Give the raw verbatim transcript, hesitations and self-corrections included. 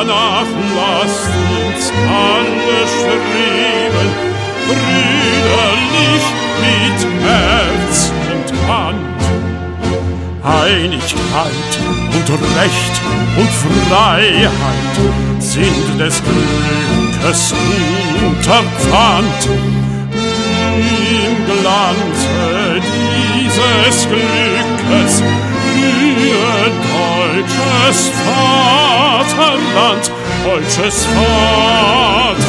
danach lasst uns alle streben, brüderlich mit Herz und Hand. Einigkeit und Recht und Freiheit sind des Glückes guter Pfand. Im Glanze dieses Glückes für deutsches Vaterland, deutsches Vaterland.